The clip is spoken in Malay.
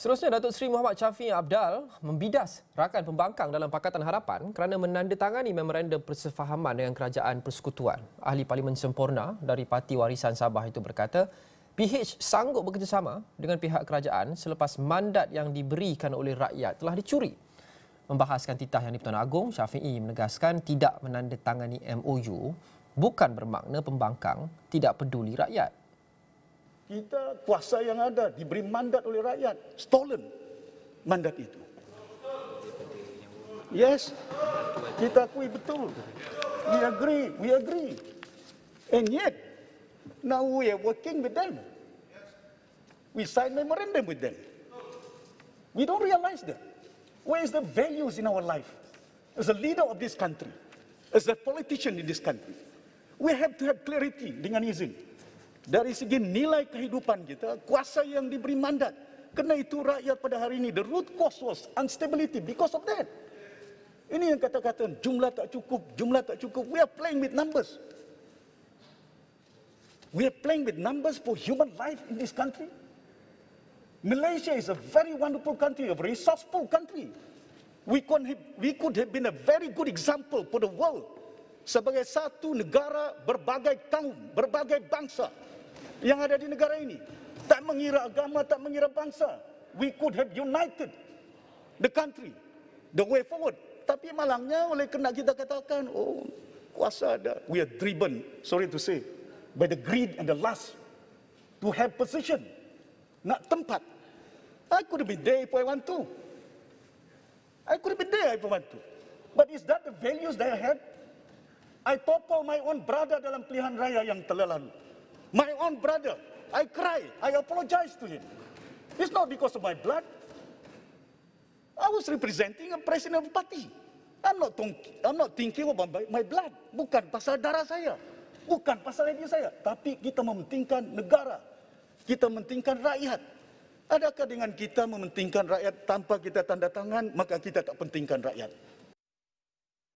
Seterusnya, Datuk Seri Muhammad Syafiee Apdal membidas rakan pembangkang dalam Pakatan Harapan kerana menandatangani memorandum persefahaman dengan Kerajaan Persekutuan. Ahli Parlimen Sempurna dari Parti Warisan Sabah itu berkata, PH sanggup bekerjasama dengan pihak kerajaan selepas mandat yang diberikan oleh rakyat telah dicuri. Membahaskan titah yang di-Pertuan Agong, Syafiee menegaskan tidak menandatangani MOU bukan bermakna pembangkang tidak peduli rakyat. Kita kuasa yang ada diberi mandat oleh rakyat, stolen mandat itu. Yes, kita akui betul. We agree. And yet, now we are working with them. We sign memorandum with them. We don't realize that. Where is the values in our life? As a leader of this country, as a politician in this country, we have to have clarity dengan izin. Dari segi nilai kehidupan kita, kuasa yang diberi mandat. Kerana itu rakyat pada hari ini, the root cause was instability because of that. Ini yang kata-kata jumlah tak cukup. We are playing with numbers. We are playing with numbers for human life in this country. Malaysia is a very wonderful country, a resourceful country. We could have been a very good example for the world. Sebagai satu negara berbagai kaum, berbagai bangsa yang ada di negara ini. Tak mengira agama, tak mengira bangsa. We could have united the country, the way forward. Tapi malangnya oleh kerana kita katakan, oh, kuasa ada. We are driven, sorry to say, by the greed and the lust to have position, nak tempat. I could have been there if I want to. But is that the values that I have? I topple my own brother dalam pilihan raya yang telah lalu. My own brother. I cry. I apologize to him. It's not because of my blood. I was representing a president of the party. I'm not thinking about my blood. Bukan pasal darah saya. Bukan pasal ini saya. Tapi kita mementingkan negara. Kita mementingkan rakyat. Adakah dengan kita mementingkan rakyat tanpa kita tanda tangan, maka kita tak pentingkan rakyat?